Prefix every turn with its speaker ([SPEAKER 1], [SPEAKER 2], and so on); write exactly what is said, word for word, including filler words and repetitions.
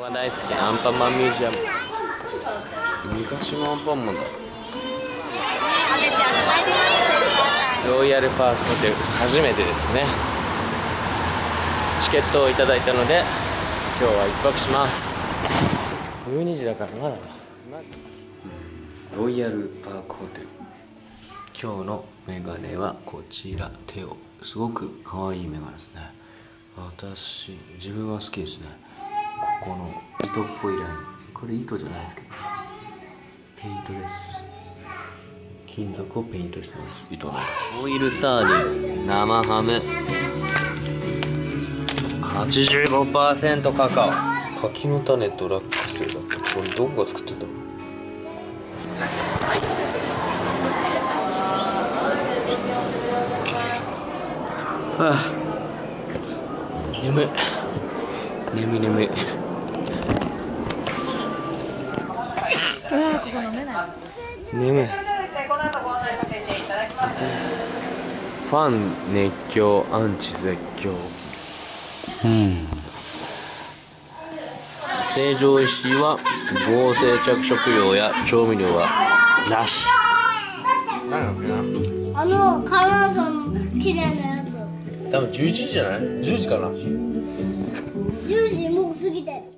[SPEAKER 1] 大好きなアンパンマンミュージアム。昔のアンパンマンだ。ロイヤルパークホテル初めてですね。チケットをいただいたので今日は一泊します。じゅうにじだからまだだ。ロイヤルパークホテル。今日のメガネはこちら。テオ、すごく可愛いメガネですね。私自分は好きですね。ここの糸っぽいライン、これ糸じゃないですけどペイントです。金属をペイントしてます。糸のオイルサーディン、生ハム はちじゅうごパーセント カカオ。柿の種とラッカセルだった。これどこが作ってんだろう。はあ、眠い眠い眠い。眠い。ファン熱狂、アンチ絶叫。うん。成城石井は合成着色料や調味料はなし。
[SPEAKER 2] あの観覧車の綺麗なやつ。
[SPEAKER 1] 多分じゅういちじじゃない？じゅうじかな。
[SPEAKER 2] じゅうじもう過ぎてる。